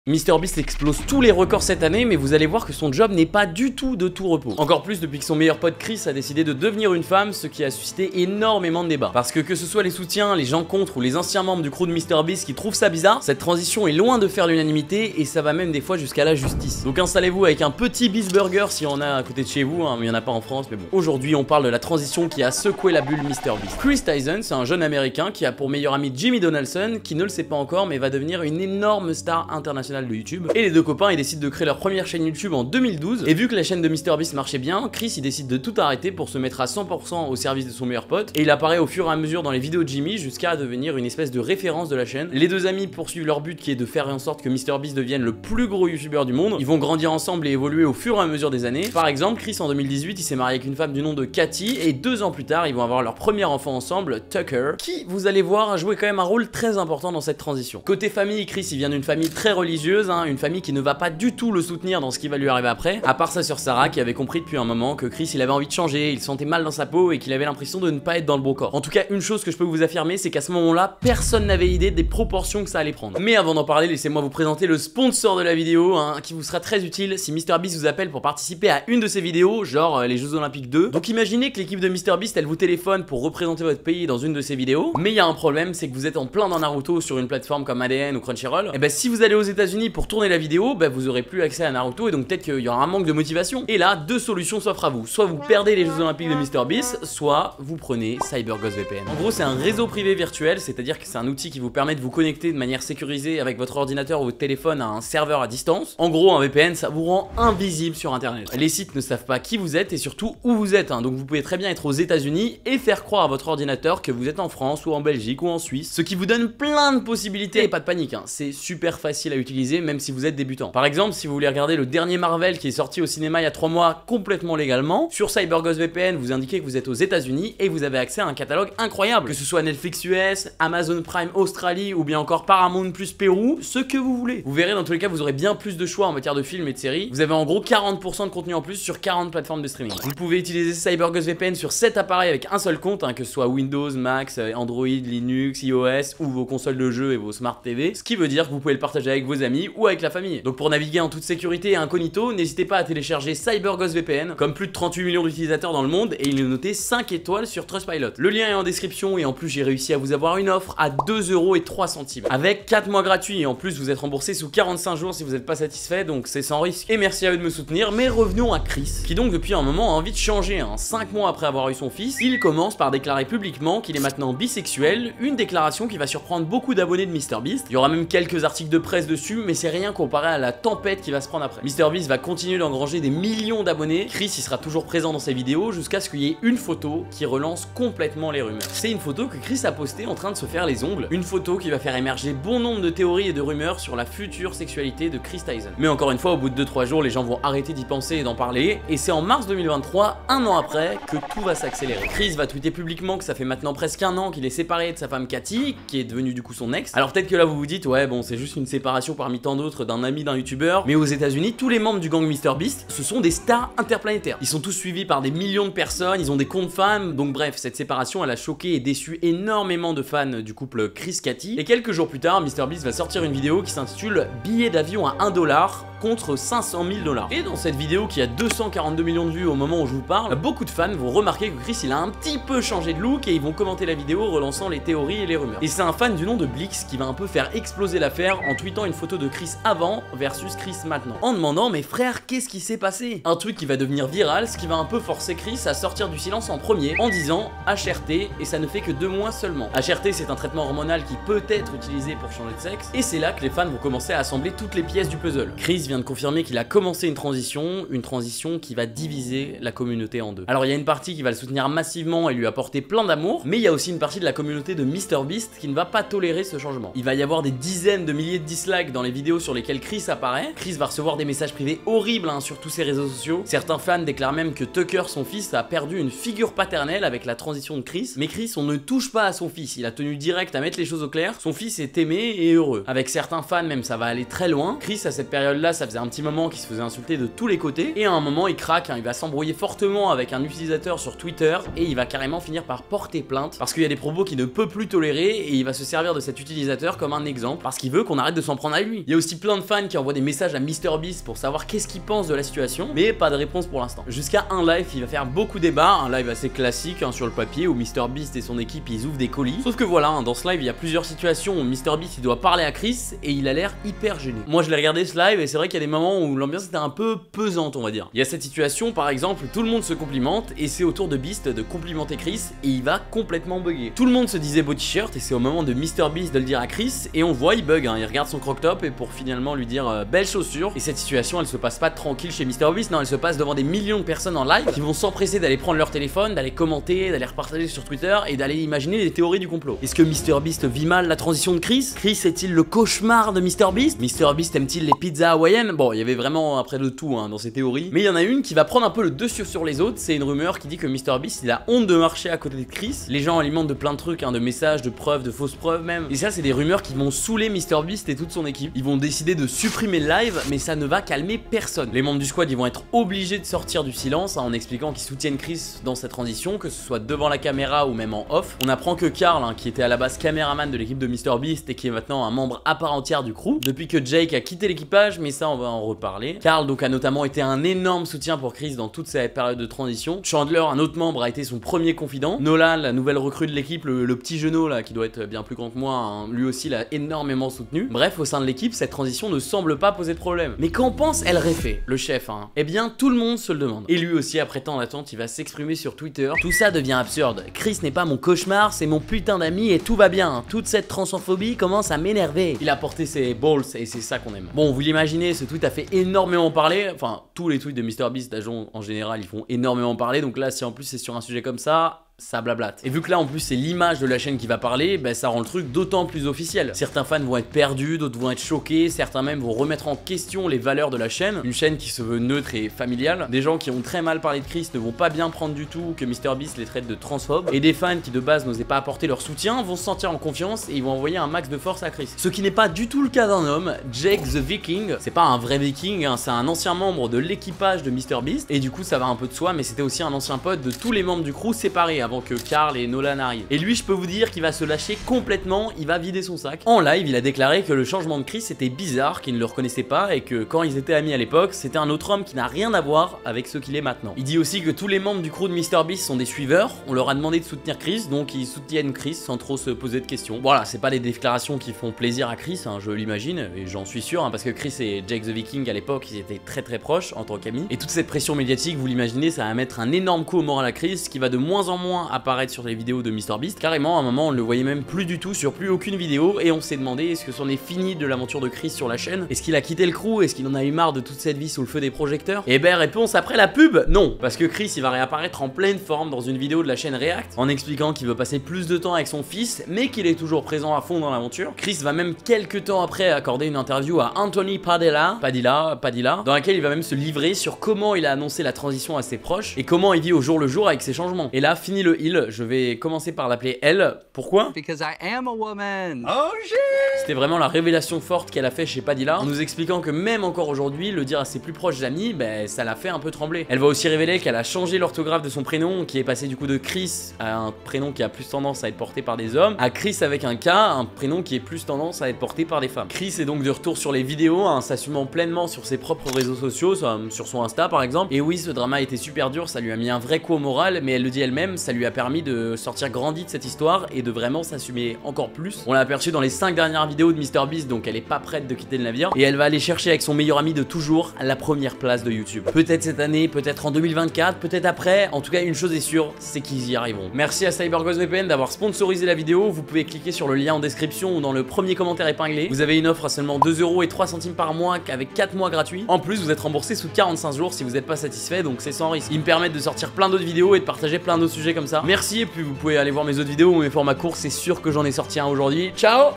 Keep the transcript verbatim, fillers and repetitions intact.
MrBeast explose tous les records cette année, mais vous allez voir que son job n'est pas du tout de tout repos. Encore plus depuis que son meilleur pote Chris a décidé de devenir une femme, ce qui a suscité énormément de débats. Parce que que ce soit les soutiens, les gens contre ou les anciens membres du crew de MrBeast qui trouvent ça bizarre, cette transition est loin de faire l'unanimité et ça va même des fois jusqu'à la justice. Donc installez-vous avec un petit Beast Burger si on a à côté de chez vous, hein, mais il n'y en a pas en France, mais bon. Aujourd'hui on parle de la transition qui a secoué la bulle MrBeast. Chris Tyson, c'est un jeune américain qui a pour meilleur ami Jimmy Donaldson, qui ne le sait pas encore mais va devenir une énorme star internationale de YouTube. Et les deux copains ils décident de créer leur première chaîne YouTube en deux mille douze, et vu que la chaîne de MrBeast marchait bien, Chris il décide de tout arrêter pour se mettre à cent pour cent au service de son meilleur pote, et il apparaît au fur et à mesure dans les vidéos de Jimmy jusqu'à devenir une espèce de référence de la chaîne. Les deux amis poursuivent leur but qui est de faire en sorte que MrBeast devienne le plus gros youtubeur du monde. Ils vont grandir ensemble et évoluer au fur et à mesure des années. Par exemple, Chris en deux mille dix-huit il s'est marié avec une femme du nom de Cathy, et deux ans plus tard ils vont avoir leur premier enfant ensemble, Tucker, qui vous allez voir a joué quand même un rôle très important dans cette transition. Côté famille, Chris il vient d'une famille très religieuse, hein, une famille qui ne va pas du tout le soutenir dans ce qui va lui arriver après, à part sa sœur Sarah qui avait compris depuis un moment que Chris il avait envie de changer, il se sentait mal dans sa peau et qu'il avait l'impression de ne pas être dans le bon corps. En tout cas, une chose que je peux vous affirmer, c'est qu'à ce moment-là, personne n'avait idée des proportions que ça allait prendre. Mais avant d'en parler, laissez-moi vous présenter le sponsor de la vidéo, hein, qui vous sera très utile si MrBeast vous appelle pour participer à une de ses vidéos, genre euh, les Jeux Olympiques deux. Donc imaginez que l'équipe de MrBeast elle vous téléphone pour représenter votre pays dans une de ses vidéos, mais il y a un problème, c'est que vous êtes en plein dans Naruto sur une plateforme comme A D N ou Crunchyroll. Et ben si vous allez aux États-Unis pour tourner la vidéo, ben vous aurez plus accès à Naruto et donc peut-être qu'il y aura un manque de motivation. Et là, deux solutions s'offrent à vous. Soit vous perdez les Jeux Olympiques de MrBeast, soit vous prenez CyberGhost V P N. En gros, c'est un réseau privé virtuel, c'est-à-dire que c'est un outil qui vous permet de vous connecter de manière sécurisée avec votre ordinateur ou votre téléphone à un serveur à distance. En gros, un V P N, ça vous rend invisible sur Internet. Les sites ne savent pas qui vous êtes et surtout où vous êtes, hein. Donc vous pouvez très bien être aux États-Unis et faire croire à votre ordinateur que vous êtes en France ou en Belgique ou en Suisse, ce qui vous donne plein de possibilités. Et pas de panique, hein. C'est super facile à utiliser même si vous êtes débutant. Par exemple, si vous voulez regarder le dernier Marvel qui est sorti au cinéma il y a trois mois complètement légalement, sur CyberGhost V P N vous indiquez que vous êtes aux États-Unis et vous avez accès à un catalogue incroyable, que ce soit Netflix U S, Amazon Prime Australie ou bien encore Paramount plus Pérou, ce que vous voulez. Vous verrez, dans tous les cas vous aurez bien plus de choix en matière de films et de séries. Vous avez en gros quarante pour cent de contenu en plus sur quarante plateformes de streaming. Vous pouvez utiliser CyberGhost V P N sur sept appareils avec un seul compte, hein, que ce soit Windows, Mac, Android, Linux, iOS ou vos consoles de jeux et vos Smart T V, ce qui veut dire que vous pouvez le partager avec vos amis ou avec la famille. Donc pour naviguer en toute sécurité et incognito, n'hésitez pas à télécharger CyberGhost V P N, comme plus de trente-huit millions d'utilisateurs dans le monde, et il est noté cinq étoiles sur Trustpilot. Le lien est en description et en plus j'ai réussi à vous avoir une offre à deux euros et trois centimes avec quatre mois gratuits, et en plus vous êtes remboursé sous quarante-cinq jours si vous n'êtes pas satisfait, donc c'est sans risque. Et merci à eux de me soutenir. Mais revenons à Chris, qui donc depuis un moment a envie de changer, hein. cinq mois après avoir eu son fils, il commence par déclarer publiquement qu'il est maintenant bisexuel, une déclaration qui va surprendre beaucoup d'abonnés de MrBeast. Il y aura même quelques articles de presse dessus, mais c'est rien comparé à la tempête qui va se prendre après. MrBeast va continuer d'engranger des millions d'abonnés. Chris il sera toujours présent dans ses vidéos jusqu'à ce qu'il y ait une photo qui relance complètement les rumeurs. C'est une photo que Chris a postée en train de se faire les ongles, une photo qui va faire émerger bon nombre de théories et de rumeurs sur la future sexualité de Chris Tyson. Mais encore une fois, au bout de deux trois jours, les gens vont arrêter d'y penser et d'en parler, et c'est en mars deux mille vingt-trois, un an après, que tout va s'accélérer. Chris va tweeter publiquement que ça fait maintenant presque un an qu'il est séparé de sa femme Cathy, qui est devenue du coup son ex. Alors peut-être que là vous vous dites, ouais bon c'est juste une séparation parmi tant d'autres d'un ami d'un youtubeur, mais aux États-Unis tous les membres du gang MrBeast, ce sont des stars interplanétaires. Ils sont tous suivis par des millions de personnes, ils ont des comptes fans, donc bref, cette séparation elle a choqué et déçu énormément de fans du couple Chris-Cathy. Et quelques jours plus tard, MrBeast va sortir une vidéo qui s'intitule Billet d'avion à un dollar contre cinq cent mille dollars. Et dans cette vidéo qui a deux cent quarante-deux millions de vues au moment où je vous parle, beaucoup de fans vont remarquer que Chris il a un petit peu changé de look et ils vont commenter la vidéo relançant les théories et les rumeurs. Et c'est un fan du nom de Blix qui va un peu faire exploser l'affaire en tweetant une photo de Chris avant versus Chris maintenant, en demandant mais frère qu'est-ce qui s'est passé? Un truc qui va devenir viral, ce qui va un peu forcer Chris à sortir du silence en premier en disant H R T, et ça ne fait que deux mois seulement. H R T c'est un traitement hormonal qui peut être utilisé pour changer de sexe, et c'est là que les fans vont commencer à assembler toutes les pièces du puzzle. Chris vient de confirmer qu'il a commencé une transition, une transition qui va diviser la communauté en deux. Alors il y a une partie qui va le soutenir massivement et lui apporter plein d'amour, mais il y a aussi une partie de la communauté de MrBeast qui ne va pas tolérer ce changement. Il va y avoir des dizaines de milliers de dislikes dans les vidéos sur lesquelles Chris apparaît. Chris va recevoir des messages privés horribles, hein, sur tous ses réseaux sociaux. Certains fans déclarent même que Tucker, son fils, a perdu une figure paternelle avec la transition de Chris. Mais Chris, on ne touche pas à son fils, il a tenu direct à mettre les choses au clair. Son fils est aimé et heureux. Avec certains fans même ça va aller très loin. Chris à cette période là ça faisait un petit moment qu'il se faisait insulter de tous les côtés, et à un moment il craque, hein, il va s'embrouiller fortement avec un utilisateur sur Twitter, et il va carrément finir par porter plainte, parce qu'il y a des propos qu'il ne peut plus tolérer, et il va se servir de cet utilisateur comme un exemple, parce qu'il veut qu'on arrête de s'en prendre à lui. Il y a aussi plein de fans qui envoient des messages à MrBeast pour savoir qu'est-ce qu'il pense de la situation, mais pas de réponse pour l'instant. Jusqu'à un live, il va faire beaucoup débat, un live assez classique hein, sur le papier, où MrBeast et son équipe ils ouvrent des colis. Sauf que voilà, hein, dans ce live il y a plusieurs situations où MrBeast il doit parler à Chris, et il a l'air hyper gêné. Moi je l'ai regardé ce live, et c'est vrai qu'il y a des moments où l'ambiance était un peu pesante, on va dire. Il y a cette situation par exemple où tout le monde se complimente, et c'est au tour de Beast de complimenter Chris, et il va complètement bugger. Tout le monde se disait beau t-shirt, et c'est au moment de MrBeast de le dire à Chris, et on voit il bug, hein, il regarde son croc-top, et pour finalement lui dire euh, belle chaussure. Et cette situation elle se passe pas tranquille chez MrBeast, non, elle se passe devant des millions de personnes en live qui vont s'empresser d'aller prendre leur téléphone, d'aller commenter, d'aller repartager sur Twitter, et d'aller imaginer les théories du complot. Est-ce que MrBeast vit mal la transition de Chris? Chris est-il le cauchemar de MrBeast? MrBeast aime-t-il les pizzas hawaïennes? Bon, il y avait vraiment après de tout hein, dans ces théories, mais il y en a une qui va prendre un peu le dessus sur les autres. C'est une rumeur qui dit que MrBeast il a honte de marcher à côté de Chris. Les gens alimentent de plein de trucs, hein, de messages, de preuves, de fausses preuves même. Et ça c'est des rumeurs qui vont saouler MrBeast et toute son équipe. Ils vont décider de supprimer le live, mais ça ne va calmer personne. Les membres du squad ils vont être obligés de sortir du silence hein, en expliquant qu'ils soutiennent Chris dans cette transition, que ce soit devant la caméra ou même en off. On apprend que Carl, hein, qui était à la base caméraman de l'équipe de MrBeast et qui est maintenant un membre à part entière du crew, depuis que Jake a quitté l'équipage, mais ça on va en reparler. Carl donc a notamment été un énorme soutien pour Chris dans toute cette période de transition. Chandler, un autre membre, a été son premier confident. Nolan, la nouvelle recrue de l'équipe, le, le petit genou là qui doit être bien plus grand que moi, hein, lui aussi l'a énormément soutenu. Bref, au sein de l'équipe, cette transition ne semble pas poser de problème. Mais qu'en pense El Refe, le chef hein? Eh bien tout le monde se le demande. Et lui aussi, après tant d'attente, il va s'exprimer sur Twitter. Tout ça devient absurde. Chris n'est pas mon cauchemar, c'est mon putain d'ami et tout va bien. Toute cette transphobie commence à m'énerver. Il a porté ses balls et c'est ça qu'on aime. Bon, vous l'imaginez, ce tweet a fait énormément parler. Enfin, tous les tweets de MrBeast d'Ajon en général, ils font énormément parler. Donc là, si en plus c'est sur un sujet comme ça, ça blablate. Et vu que là en plus c'est l'image de la chaîne qui va parler, bah, ça rend le truc d'autant plus officiel. Certains fans vont être perdus, d'autres vont être choqués, certains même vont remettre en question les valeurs de la chaîne, une chaîne qui se veut neutre et familiale. Des gens qui ont très mal parlé de Chris ne vont pas bien prendre du tout que MrBeast les traite de transphobes, et des fans qui de base n'osaient pas apporter leur soutien vont se sentir en confiance et ils vont envoyer un max de force à Chris. Ce qui n'est pas du tout le cas d'un homme, Jake the Viking. C'est pas un vrai viking, hein, c'est un ancien membre de l'équipage de MrBeast, et du coup ça va un peu de soi, mais c'était aussi un ancien pote de tous les membres du crew séparés avant que Carl et Nolan arrivent. Et lui je peux vous dire qu'il va se lâcher complètement, il va vider son sac. En live il a déclaré que le changement de Chris était bizarre, qu'il ne le reconnaissait pas et que quand ils étaient amis à l'époque c'était un autre homme qui n'a rien à voir avec ce qu'il est maintenant. Il dit aussi que tous les membres du crew de MrBeast sont des suiveurs, on leur a demandé de soutenir Chris donc ils soutiennent Chris sans trop se poser de questions. Voilà, c'est pas des déclarations qui font plaisir à Chris, hein, je l'imagine, et j'en suis sûr, hein, parce que Chris et Jake the Viking à l'époque ils étaient très très proches en tant qu'amis. Et toute cette pression médiatique, vous l'imaginez, ça va mettre un énorme coup au moral à Chris qui va de moins en moins apparaître sur les vidéos de MrBeast. Carrément, à un moment, on ne le voyait même plus du tout sur plus aucune vidéo et on s'est demandé est-ce que c'en est fini de l'aventure de Chris sur la chaîne? Est-ce qu'il a quitté le crew? Est-ce qu'il en a eu marre de toute cette vie sous le feu des projecteurs? Et ben, réponse après la pub, non. Parce que Chris, il va réapparaître en pleine forme dans une vidéo de la chaîne React en expliquant qu'il veut passer plus de temps avec son fils, mais qu'il est toujours présent à fond dans l'aventure. Chris va même quelques temps après accorder une interview à Anthony Padilla, Padilla, Padilla, dans laquelle il va même se livrer sur comment il a annoncé la transition à ses proches et comment il vit au jour le jour avec ses changements. Et là, fini le heal, je vais commencer par l'appeler elle. Pourquoi? Because I am a woman. Oh shit! C'était vraiment la révélation forte qu'elle a fait chez Padilla, en nous expliquant que même encore aujourd'hui, le dire à ses plus proches amis, ben ça l'a fait un peu trembler. Elle va aussi révéler qu'elle a changé l'orthographe de son prénom, qui est passé du coup de Chris à un prénom qui a plus tendance à être porté par des hommes, à Chris avec un K, un prénom qui est plus tendance à être porté par des femmes. Chris est donc de retour sur les vidéos, hein, s'assumant pleinement sur ses propres réseaux sociaux, sur son Insta par exemple. Et oui, ce drama a été super dur, ça lui a mis un vrai coup au moral, mais elle le dit elle-même, ça lui a permis de sortir grandi de cette histoire et de vraiment s'assumer encore plus. On l'a aperçu dans les cinq dernières vidéos de MrBeast, donc elle est pas prête de quitter le navire et elle va aller chercher avec son meilleur ami de toujours la première place de YouTube. Peut-être cette année, peut-être en deux mille vingt-quatre, peut-être après. En tout cas, une chose est sûre, c'est qu'ils y arriveront. Merci à CyberGhostVPN d'avoir sponsorisé la vidéo. Vous pouvez cliquer sur le lien en description ou dans le premier commentaire épinglé. Vous avez une offre à seulement deux euros et trois centimes par mois avec quatre mois gratuits. En plus, vous êtes remboursé sous quarante-cinq jours si vous n'êtes pas satisfait, donc c'est sans risque. Ils me permettent de sortir plein d'autres vidéos et de partager plein d'autres sujets comme ça. Merci, et puis vous pouvez aller voir mes autres vidéos ou mes formats courts, c'est sûr que j'en ai sorti un aujourd'hui. Ciao!